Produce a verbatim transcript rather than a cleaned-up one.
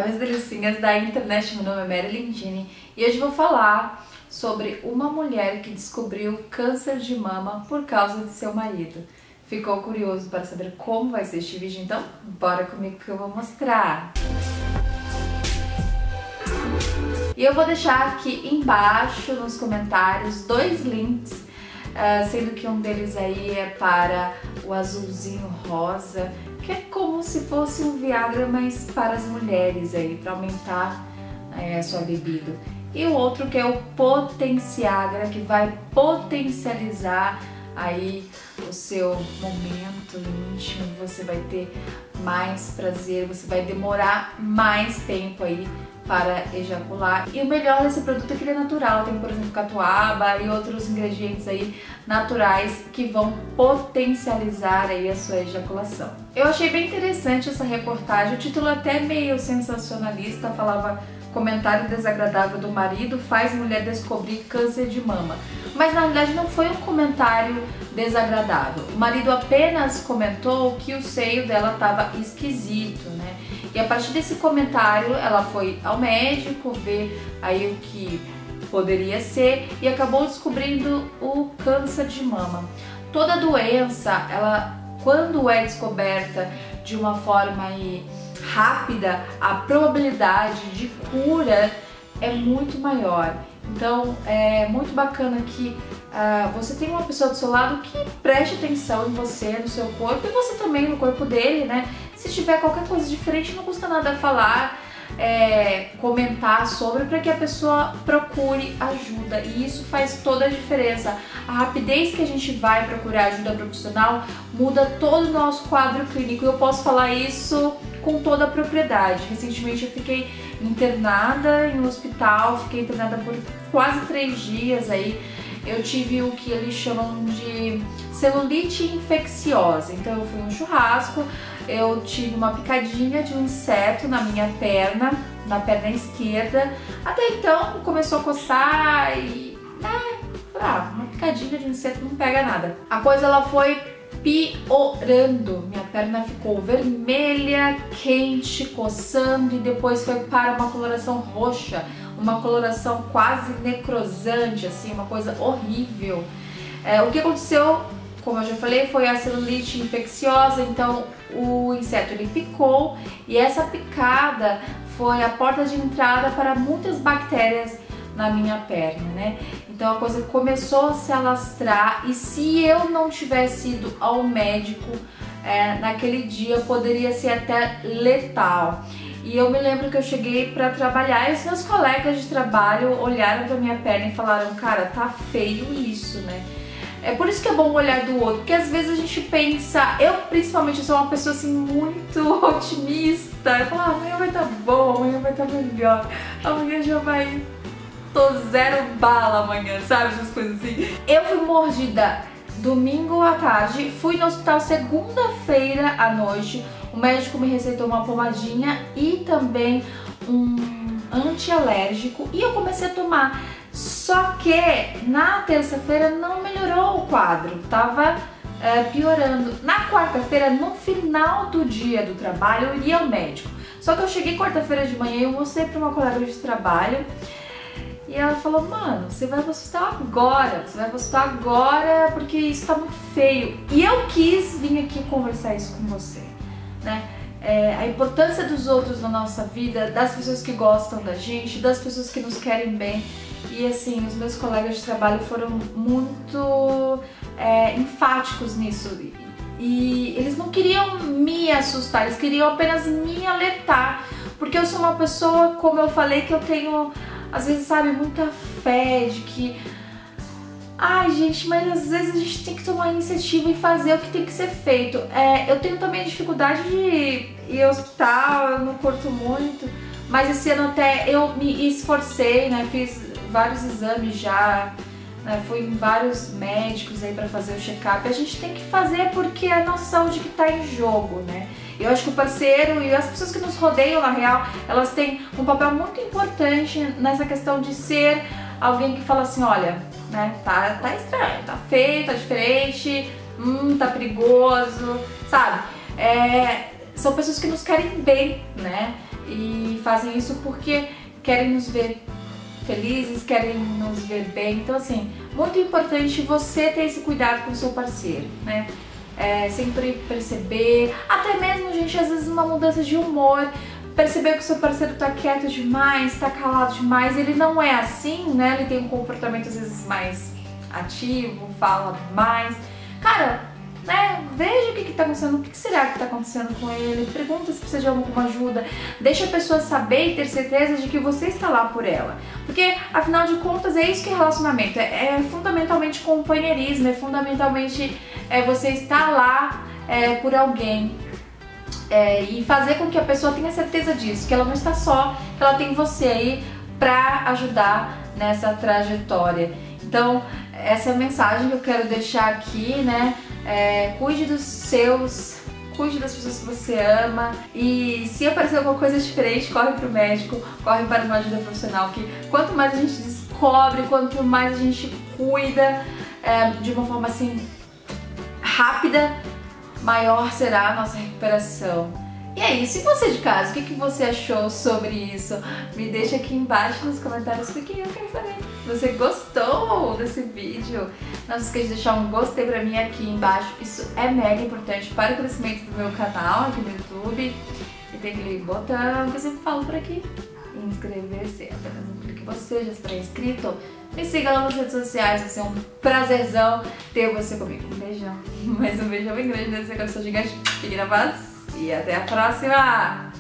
minhas delicinhas da internet. Meu nome é Marilyn Dini e hoje vou falar sobre uma mulher que descobriu câncer de mama por causa de seu marido. Ficou curioso para saber como vai ser este vídeo? Então bora comigo que eu vou mostrar! E eu vou deixar aqui embaixo nos comentários dois links, uh, sendo que um deles aí é para o azulzinho rosa, que é como se fosse um Viagra, mas para as mulheres aí, para aumentar é, a sua libido. E o outro que é o Potenciagra, que vai potencializar aí o seu momento íntimo, você vai ter mais prazer, você vai demorar mais tempo aí para ejacular. E o melhor desse produto é que ele é natural, tem por exemplo catuaba e outros ingredientes aí naturais que vão potencializar aí a sua ejaculação. Eu achei bem interessante essa reportagem, o título é até meio sensacionalista, falava: comentário desagradável do marido faz mulher descobrir câncer de mama. Mas na realidade não foi um comentário desagradável. O marido apenas comentou que o seio dela estava esquisito, né? E a partir desse comentário ela foi ao médico ver aí o que poderia ser e acabou descobrindo o câncer de mama. Toda doença, ela quando é descoberta de uma forma aí rápida, a probabilidade de cura é muito maior. Então é muito bacana que uh, você tenha uma pessoa do seu lado que preste atenção em você, no seu corpo, e você também no corpo dele, né? Se tiver qualquer coisa diferente, não custa nada falar, é, comentar sobre, para que a pessoa procure ajuda, e isso faz toda a diferença. A rapidez que a gente vai procurar ajuda profissional muda todo o nosso quadro clínico, e eu posso falar isso com toda a propriedade. Recentemente eu fiquei internada em um hospital, fiquei internada por quase três dias aí. Eu tive o que eles chamam de celulite infecciosa. Então eu fui em um churrasco, eu tive uma picadinha de um inseto na minha perna, na perna esquerda. Até então começou a coçar e, né, ah, uma picadinha de um inseto não pega nada. A coisa ela foi piorando, minha perna ficou vermelha, quente, coçando, e depois foi para uma coloração roxa, uma coloração quase necrosante, assim, uma coisa horrível. É, o que aconteceu, como eu já falei, foi a celulite infecciosa. Então o inseto ele picou, e essa picada foi a porta de entrada para muitas bactérias na minha perna, né? Então a coisa começou a se alastrar, e se eu não tivesse ido ao médico é, naquele dia, poderia ser até letal. E eu me lembro que eu cheguei para trabalhar e os meus colegas de trabalho olharam para minha perna e falaram: cara, tá feio isso, né? É por isso que é bom olhar do outro, porque às vezes a gente pensa, eu principalmente eu sou uma pessoa assim muito otimista, eu falo: ah, amanhã vai estar bom, amanhã vai estar melhor, amanhã já vai, tô zero bala amanhã, sabe, essas coisas assim. Eu fui mordida domingo à tarde, fui no hospital segunda-feira à noite, o médico me receitou uma pomadinha e também um antialérgico, e eu comecei a tomar. Só que na terça-feira não melhorou o quadro, tava é, piorando. Na quarta-feira, no final do dia do trabalho, eu iria ao médico. Só que eu cheguei quarta-feira de manhã e eu mostrei para uma colega de trabalho, e ela falou: mano, você vai pro hospital agora, você vai pro hospital agora porque isso tá muito feio. E eu quis vir aqui conversar isso com você, né? É, a importância dos outros na nossa vida, das pessoas que gostam da gente, das pessoas que nos querem bem. E assim, os meus colegas de trabalho foram muito é, enfáticos nisso. E eles não queriam me assustar, eles queriam apenas me alertar. Porque eu sou uma pessoa, como eu falei, que eu tenho, às vezes, sabe, muita fé de que... Ai, gente, mas às vezes a gente tem que tomar iniciativa e fazer o que tem que ser feito. É, eu tenho também dificuldade de ir ao hospital, eu não curto muito. Mas esse ano até eu me esforcei, né, fiz vários exames já, né, fui em vários médicos aí pra fazer o check-up. A gente tem que fazer porque é a nossa saúde que tá em jogo, né? Eu acho que o parceiro e as pessoas que nos rodeiam, na real, elas têm um papel muito importante nessa questão de ser alguém que fala assim: olha, né, tá, tá estranho, tá feio, tá diferente, hum, tá perigoso, sabe? É, são pessoas que nos querem bem, né? e fazem isso porque querem nos ver felizes, querem nos ver bem. Então assim, muito importante você ter esse cuidado com o seu parceiro, né? É, sempre perceber, até mesmo, gente, às vezes uma mudança de humor, perceber que o seu parceiro tá quieto demais, tá calado demais, ele não é assim, né? Ele tem um comportamento às vezes mais ativo, fala mais. Cara, né? Veja o que que tá acontecendo, o que será que tá acontecendo com ele, pergunta se precisa de alguma ajuda, deixa a pessoa saber e ter certeza de que você está lá por ela. Porque, afinal de contas, é isso que é relacionamento, é, é fundamentalmente companheirismo, é fundamentalmente é, você estar lá é, por alguém. É, e fazer com que a pessoa tenha certeza disso, que ela não está só, que ela tem você aí pra ajudar nessa trajetória. Então, essa é a mensagem que eu quero deixar aqui, né? É, cuide dos seus, cuide das pessoas que você ama, e se aparecer alguma coisa diferente, corre pro médico, corre para uma ajuda profissional, que quanto mais a gente descobre, quanto mais a gente cuida é, de uma forma assim rápida, maior será a nossa recuperação. E é isso, e você de casa, o que, que você achou sobre isso? Me deixa aqui embaixo nos comentários, porque eu quero saber. Você gostou desse vídeo? Não se esqueça de deixar um gostei pra mim aqui embaixo, isso é mega importante para o crescimento do meu canal aqui no YouTube. E tem aquele botão que eu sempre falo por aqui, inscrever-se, é apenas um clique, você já está inscrito. Me siga lá nas redes sociais, vai ser um prazerzão ter você comigo. Um beijão, mais um beijão bem grande nesse coração gigante. Fique na paz e até a próxima!